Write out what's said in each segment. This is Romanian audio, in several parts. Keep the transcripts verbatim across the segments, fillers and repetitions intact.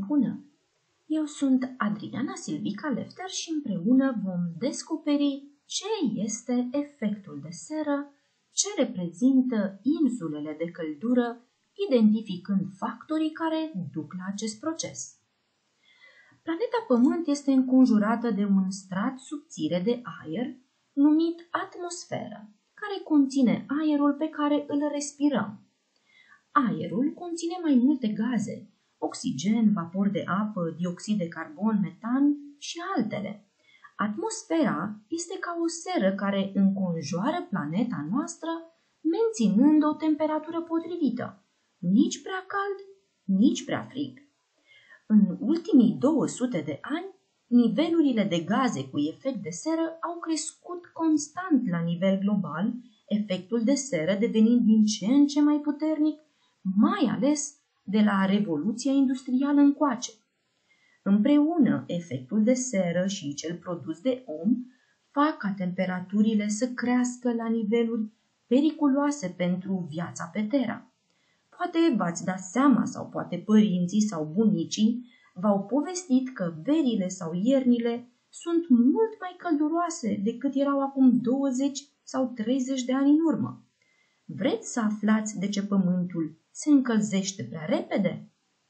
bună! Eu sunt Adriana Silvica Lefter și împreună vom descoperi ce este efectul de seră, ce reprezintă insulele de căldură, identificând factorii care duc la acest proces. Planeta Pământ este înconjurată de un strat subțire de aer numit atmosferă, care conține aerul pe care îl respirăm. Aerul conține mai multe gaze, oxigen, vapor de apă, dioxid de carbon, metan și altele. Atmosfera este ca o seră care înconjoară planeta noastră, menținând o temperatură potrivită, nici prea cald, nici prea frig. În ultimii două sute de ani, nivelurile de gaze cu efect de seră au crescut constant la nivel global, efectul de seră devenind din ce în ce mai puternic, mai ales de la Revoluția Industrială încoace. Împreună, efectul de seră și cel produs de om fac ca temperaturile să crească la niveluri periculoase pentru viața pe Terra. Poate v-ați dat seama sau poate părinții sau bunicii v-au povestit că verile sau iernile sunt mult mai călduroase decât erau acum douăzeci sau treizeci de ani în urmă. Vreți să aflați de ce Pământul se încălzește prea repede?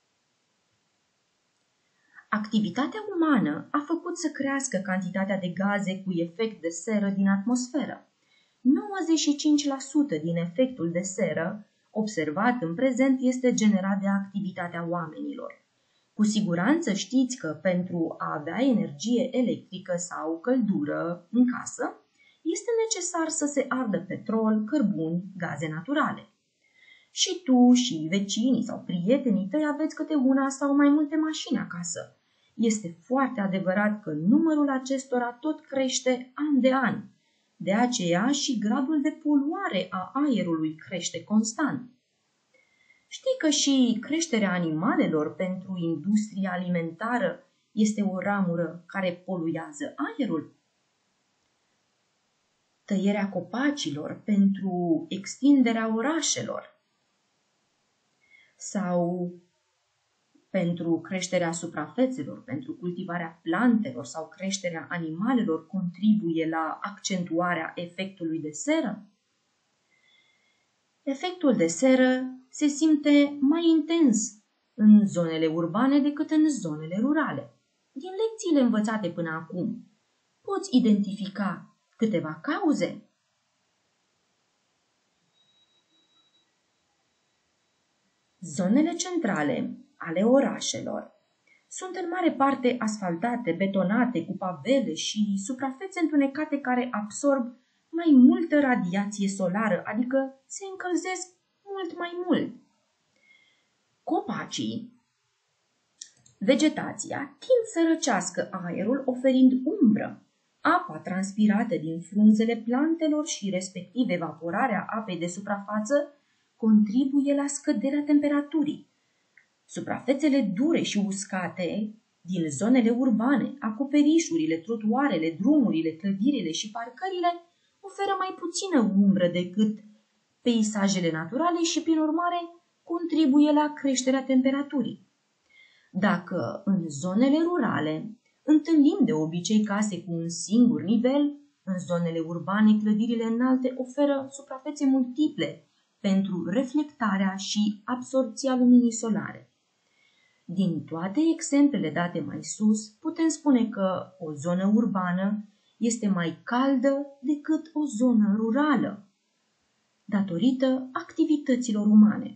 Activitatea umană a făcut să crească cantitatea de gaze cu efect de seră din atmosferă. nouăzeci și cinci la sută din efectul de seră observat în prezent este generat de activitatea oamenilor. Cu siguranță știți că pentru a avea energie electrică sau căldură în casă, este necesar să se ardă petrol, cărbuni, gaze naturale. Și tu și vecinii sau prietenii tăi aveți câte una sau mai multe mașini acasă. Este foarte adevărat că numărul acestora tot crește an de an. De aceea și gradul de poluare a aerului crește constant. Știi că și creșterea animalelor pentru industria alimentară este o ramură care poluează aerul? Tăierea copacilor pentru extinderea orașelor sau pentru creșterea suprafețelor, pentru cultivarea plantelor sau creșterea animalelor contribuie la accentuarea efectului de seră? Efectul de seră se simte mai intens în zonele urbane decât în zonele rurale. Din lecțiile învățate până acum, poți identifica câteva cauze? Zonele centrale ale orașelor sunt în mare parte asfaltate, betonate, cu pavele și suprafețe întunecate care absorb mai multă radiație solară, adică se încălzesc mult mai mult. Copacii, vegetația, tind să răcească aerul oferind umbră. Apa transpirată din frunzele plantelor și respectiv evaporarea apei de suprafață contribuie la scăderea temperaturii. Suprafețele dure și uscate din zonele urbane, acoperișurile, trotuarele, drumurile, clădirile și parcările oferă mai puțină umbră decât peisajele naturale și, prin urmare, contribuie la creșterea temperaturii. Dacă în zonele rurale întâlnim de obicei case cu un singur nivel, în zonele urbane clădirile înalte oferă suprafețe multiple pentru reflectarea și absorbția luminii solare. Din toate exemplele date mai sus, putem spune că o zonă urbană este mai caldă decât o zonă rurală, datorită activităților umane.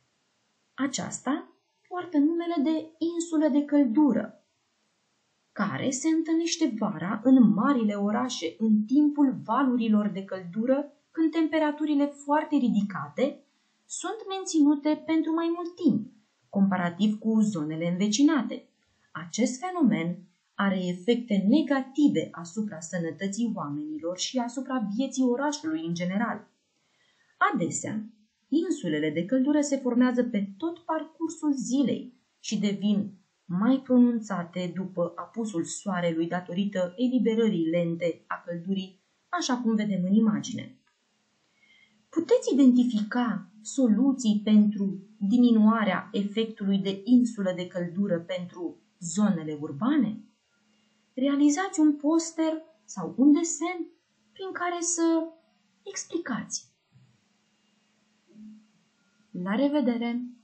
Aceasta poartă numele de insulă de căldură, care se întâlnește vara în marile orașe în timpul valurilor de căldură, când temperaturile foarte ridicate sunt menținute pentru mai mult timp, comparativ cu zonele învecinate. Acest fenomen are efecte negative asupra sănătății oamenilor și asupra vieții orașului în general. Adesea, insulele de căldură se formează pe tot parcursul zilei și devin mai pronunțate după apusul soarelui datorită eliberării lente a căldurii, așa cum vedem în imagine. Puteți identifica soluții pentru diminuarea efectului de insulă de căldură pentru zonele urbane? Realizați un poster sau un desen prin care să explicați. La revedere!